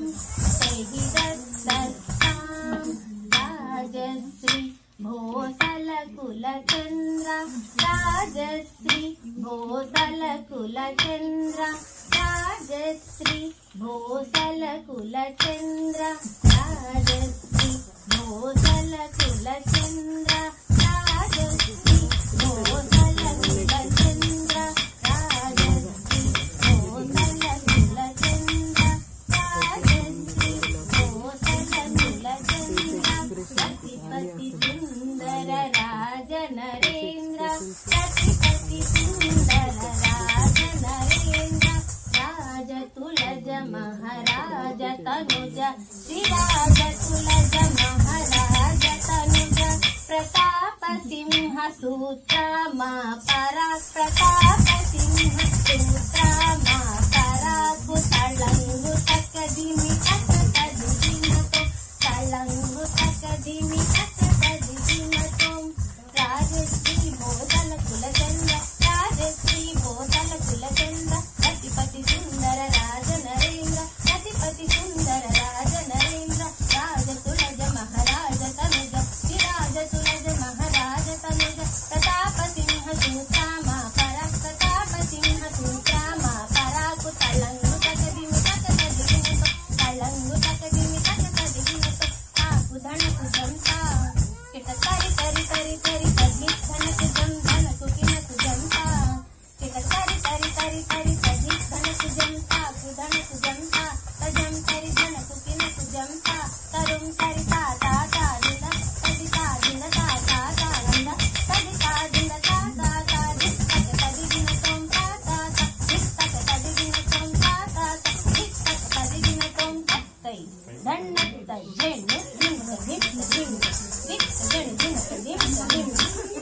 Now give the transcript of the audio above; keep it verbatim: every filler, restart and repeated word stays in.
तेहि दत्तस्तां राजश्री भोसलकुलचन्द्र राजश्री भोसलकुलचन्द्र राजश्री भोसलकुलचन्द्र राजश्री भोसलकुलचन्द्र राजश्री भोसलकुलचन्द्र राजश्री भोसलकुलचन्द्र राजश्री भोसलकुलचन्द्र रतिपति सुन्दर राज नरेन्द्र रतिपति सुन्दर राज नरेन्द्र राज तुलज महाराज तनुज श्रीराज तुलज महाराज तनुज प्रताप सिंह सूत्रमा पराक् प्रताप सिंह सूत्रमा पराक् तळंगु तकदिमि तकदिमितो तळंगु तकदिमि तकदिमितो राजश्री भोसलकुलचन्द्र राजश्री भोसलकुलचन्द्र रतिपति सुन्दर राज नरेन्द्र रतिपति सुन्दर राज नरेन्द्र राज तुलज महाराज तनुज श्रीराज तुलज महाराज तनुज प्रताप सिंह सूत्रमा पराक् प्रताप सिंह सूत्रमा पराक् तळंगु तकदिमि तकदिमितो तळंगु तकदिमि तकदिमितो ताकु धनकु जंता किटकरि करि करि करि करि धनकु जं धनकु किनकु जंता किटकरि करि करि करि करि धनकु जंता कु धनकु जंता तजं करि धनकु किनकु जंता तरुं करि ता ता ता दिन तदि ता दिन ता ता ता नंद तदि ता दिन ता ता ता दिक्तक तदि दिन तों ता ता ता दिक्तक तदि दिन तों ता ता ता दिक्तक तदि दिन तों तै दण्डक तै जेन दिन दिन दिन दिन दिन दिन दिन